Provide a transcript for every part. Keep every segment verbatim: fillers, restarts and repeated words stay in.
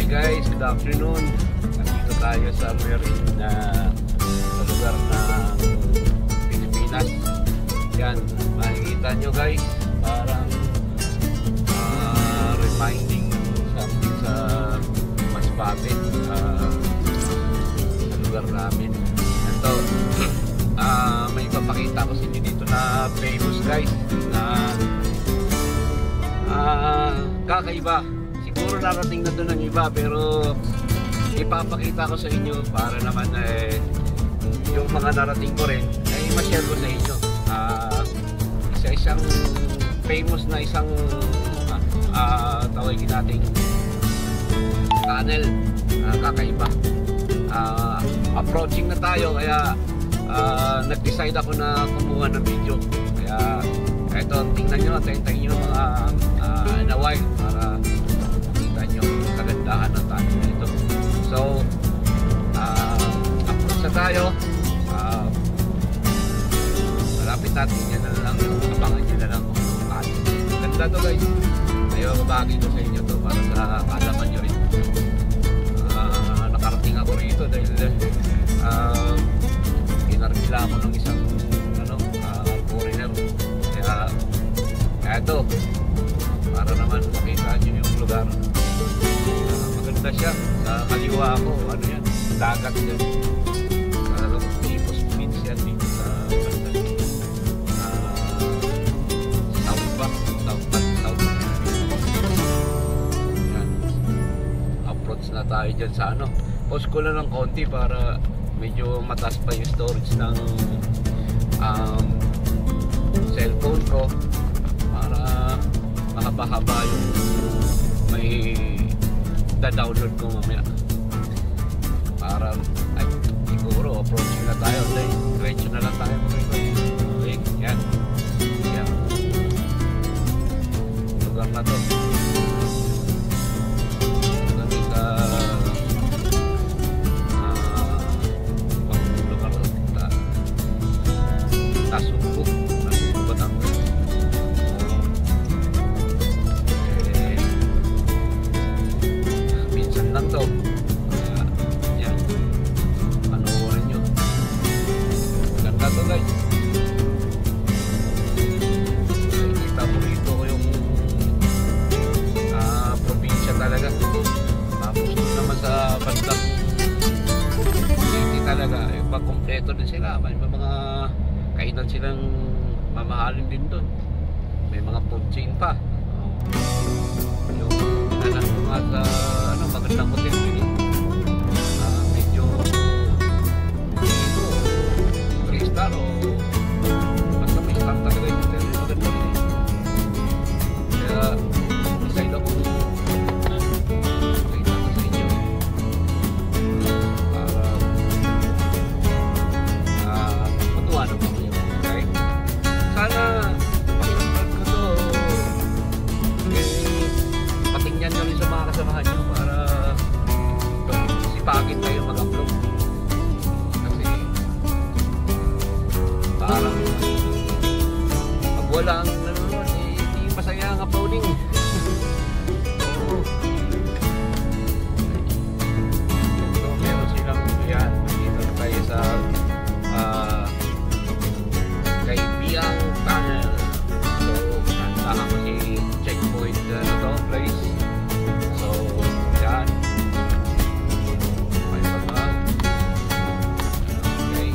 guys, good afternoon. Nandito tayo sa Marina, sa lugar ng Pilipinas. Yan, makikita nyo guys, parang uh, reminding something sa Masbate, uh, sa lugar namin. Ito, uh, may ipapakita ko sa inyo dito na famous guys, na uh, kakaiba. Siguro narating na doon ng iba, pero ipapakita ko sa inyo para naman eh, yung mga narating ko rin ay ma-share ko sa inyo. Uh, isa-isang famous na isang uh, uh, tawagin natin tunnel, uh, kakaiba. Uh, approaching na tayo, kaya uh, nag-decide ako na kumuha ng video. Kaya eto, tingnan nyo, tingnan nyo mga uh, naway para nyo kagandahan ng tunnel na ito. So uh, approach na tayo, uh, malapit natin, yan na lang, abangan nyo na lang kung ganda to guys. Ayaw mabagi ko sa inyo to para sa kaalaman nyo rin. Uh, nakarating ako rito dahil uh, inarkila ako ng isang ano, uh, foreigner, kaya kaya ito para naman makita nyo yung lugar. Uh, maganda siya. Sa kaliwa ako, ano yan, dagat yan. Parang tipos beach yan dito sa banda. Uh, south ba? South ba? South ba? Yan. Approach na tayo dyan sa ano. Pause ko lang ng konti para medyo mataas pa yung storage ng um, cellphone ko, para mahaba-haba yung may da-download ko mamaya. Para ay siguro approaching na tayo, diretso na lang tayo. Okay, yan yan lugar na to. Nandito sa uh, ibang lugar na Tasumbo, Tasumbo, Batangas. Lang to. Kaya yan, panoorin nyo. Ganda to guys. Kita mo rito yung uh, probinsya talaga. Tapos doon naman sa bandang city talaga, yung pagkompleto din sila. May mga kainan silang mamahalin din doon. May mga food chain pa. Yung inanan ko nga sa ano, magandang hotel din eh. Uh, medyo three star o basta may star talaga yung hotel, maganda din eh. Kaya decide ako pakita ko sa inyo para uh, matuwa naman kayo. Okay? Sana pakipag ko to, patingnan nyo rin sa mga kasamahan nyo para sipagin tayo mag-upload. Kasi parang pag walang nanonood, eh, hindi masaya ang uploading. So, so meron silang yan, dito tayo sa uh, Kaibiyang Tunnel. So nandahan ko si checkpoint na uh, ito place. So yan, may mga okay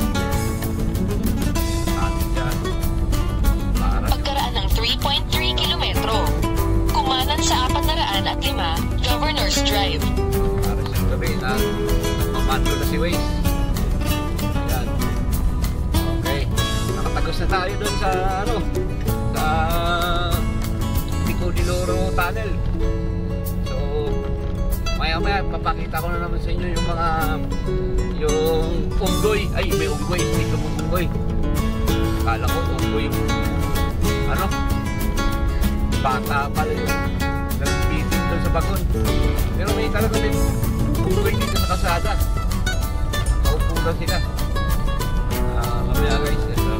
atin dyan para pagkaraan ng three point three kilometro, kumanan sa apat na raan at lima Governor's Drive. Para siyang gabi na nagmamando na si Waze. Yan, okay, nakatagos na tayo dun sa ano, sa Pico de Loro Tunnel. So maya maya papakita ko na naman sa inyo yung mga yung unggoy. Ay, may unggoy, dito mo unggoy. Kala ko unggoy yung ano, bata pala yung nagbitin doon sa bagon. Pero may talaga may unggoy dito sa kasada. Kaupo na sila. Uh, mamaya guys, ito,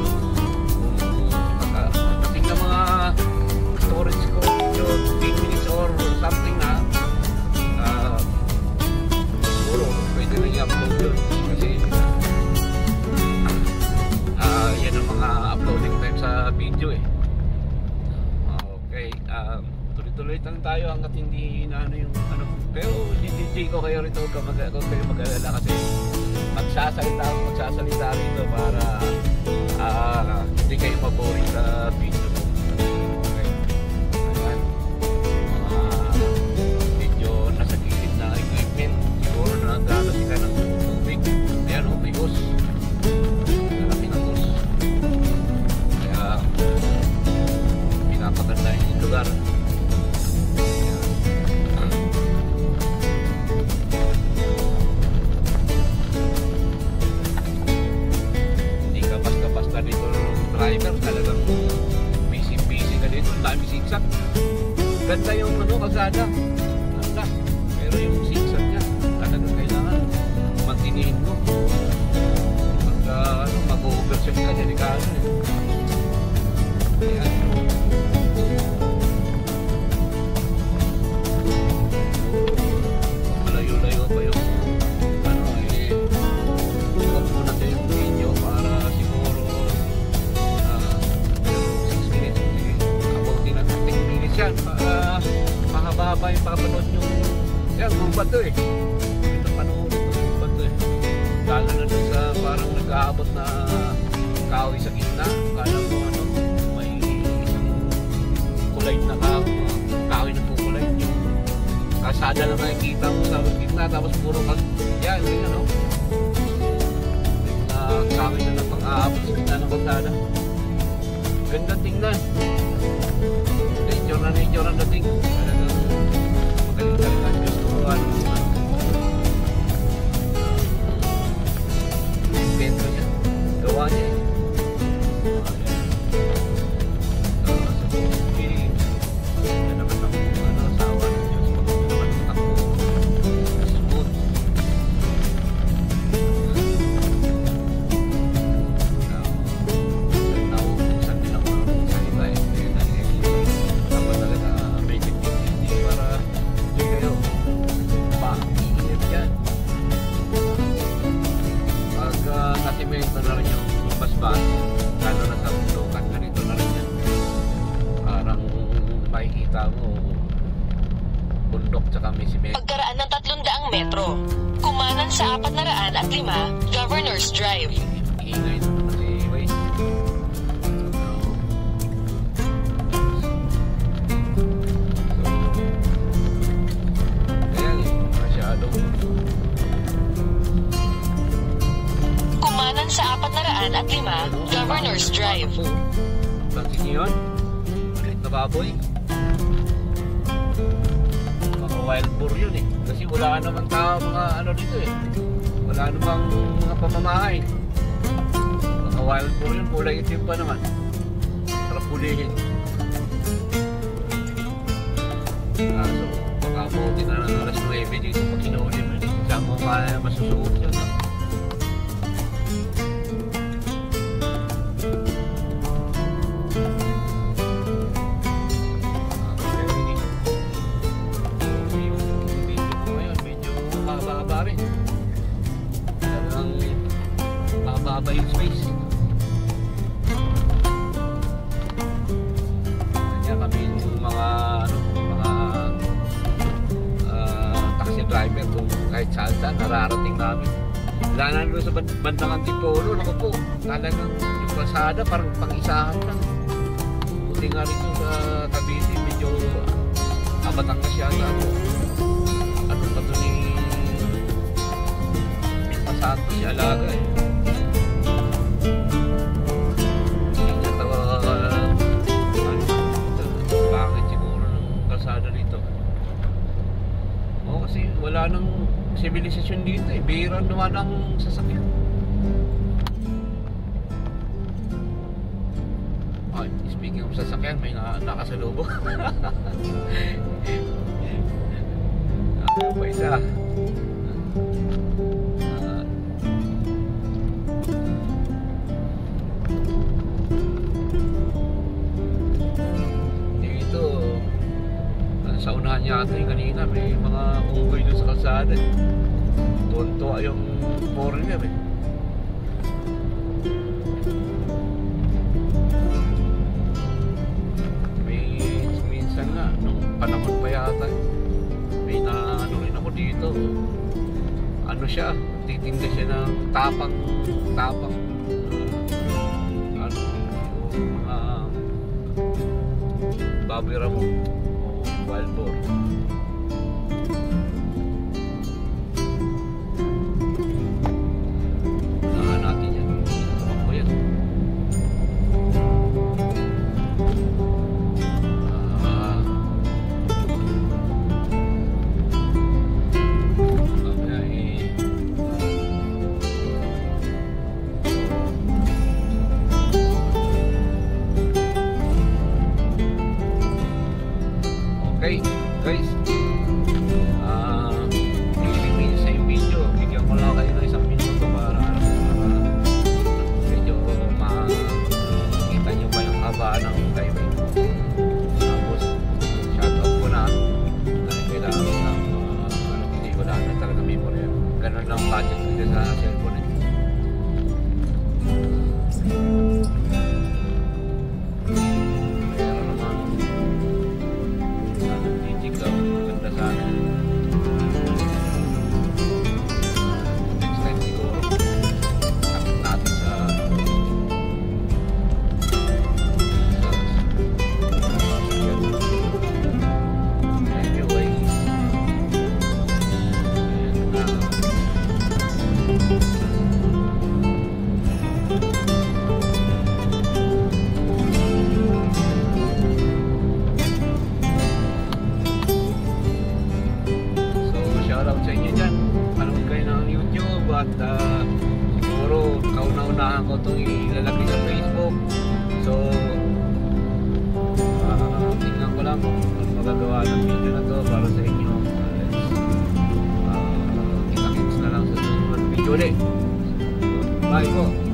pagdating na mga storage ko, so fifteen minutes or something na uh, inaano yung ano. Pero hindi ko kayo rito, huwag ka mag- huwag kayo mag-alala kasi magsasalita ako, magsasalita rito para ah, hindi kayo maboring sa video ko. Okay. Ayan. Mga medyo nasa gilid na equipment. Siguro na nagdala sila ng tubig. Ayan o, may hose. Malaki ng hose. Kaya pinapaganda yung lugar. Driver, talagang busy-busy ka dito, dami zigzag. Ganda yung ano, kalsada. Ganda. Pero yung zigzag niya, talagang kailangan mantinihin mo. Pagka ano, mag-overset ka, delikado eh. Ayan. Malayo-layo pa yung ano eh. Huwag mo natin yung video para siguro yan, para mahaba-haba yung papanood yung yan, gumbat to eh ito panood ito, gumbat to eh lalo na dun sa parang nag-aabot na kahoy sa gitna kala mo ano, may isang kulay na kahoy kahoy na pukulay yung kasada lang nakikita mo sa gitna tapos puro kag yan, yun ano may mga kahoy na lang pang-aabot sa gitna ng kasada ganda tingnan nature na nature ang dating talagang magaling talaga ang Diyos ko ano invento niya gawa niya eh uh, sa pagpili na naman ang ano, asawa ng Diyos pag naman ang takbo smooth nauubusan din ako ng salita eh natimento na rin yung basbas lalo na sa bundukan ganito na rin yan parang makikita mo bundok tsaka may simento Pagkaraan ng tatlong daang metro kumanan sa apat na raan at lima Governors Drive. Ingay na naman si Way so ayan eh masyadong Sa apat na raan at lima Governors Drive. Pansin niyo yun? Malit na baboy. Mga wild boar yun eh. Kasi wala naman tao mga ano dito eh. Wala namang mga pamamahay. Mga wild boar yun. Kulay itim pa naman. Sarap pulihin. Ah, so, baka mo din na ng alas nuwebe dito pag kinuuli mo. Saan mo kaya masusuot yun ha? Mababa yung space kanya kami yung mga ano, mga uh, taxi driver kung kahit saan saan nararating namin lalo na sa bandang Antipolo naku po talagang yung kalsada parang pang-isahan lang buti nga rito sa Cavite medyo abatang na siya sa ano ano pa ito ni Milpa Santos si Alaga eh kasi wala nang sibilisasyon dito eh. Bihira naman ang sasakyan. Ay, speaking of sasakyan, may na nakasalubong. Ano pa isa? Sa unahan yata yung kanina may mga unggoy doon sa kalsada eh. Tuwan-tuwa yung foreigner eh. May minsan nga nung panahon pa yata eh. ano siya, titinda siya ng tapang, tapang, uh, ano, yung mga Bobby Ramon o wild boar. Unahan natin yan, tumakbo yan. Ah, mamaya eh, okay, guys. Ah, ilang minutes sa yung video. Bigyan ko lang kayo ng isang minuto para para medyo makita nyo pa yung haba ng highway. Tapos, shoutout ko na. Dahil kailangan ng uh, ano, hindi wala na talaga memory. Ganun lang budget nila sa cellphone eh. Pero naman sana titig daw, maganda sana. Next time siguro kapit natin sa sa anyway, ayan na. So, shoutout sa inyo dyan. Manood kayo ng YouTube at uh, siguro kauna-unahan ko itong ilalagay sa Facebook. So, uh, tingnan ko lang kung ano magagawa ng video na to para sa inyo. Uh, let's uh, kita-kits na lang sa susunod video ulit. Bye po.